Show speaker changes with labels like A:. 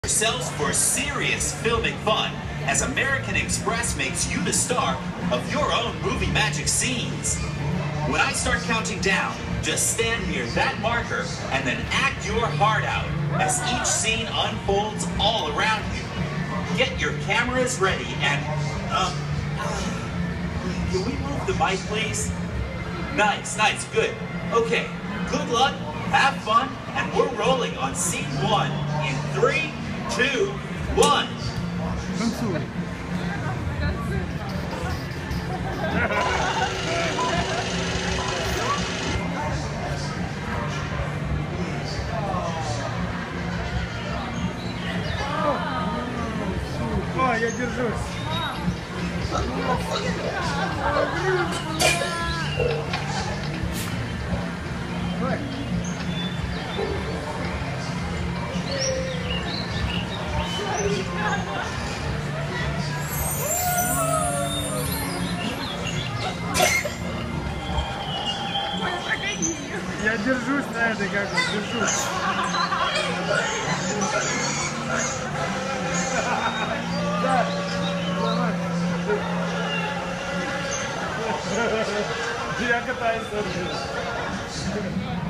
A: Yourselves for serious filmic fun as American Express makes you the star of your own movie magic scenes. When I start counting down, just stand near that marker and then act your heart out as each scene unfolds all around you. Get your cameras ready and, can we move the mic, please? Nice, good. Okay, good luck, have fun, and we're rolling on scene 1 in 3, 2, 1.
B: О, я держусь. Я держусь на этой, как бы, держусь. Да, давай. Я катаюсь тоже.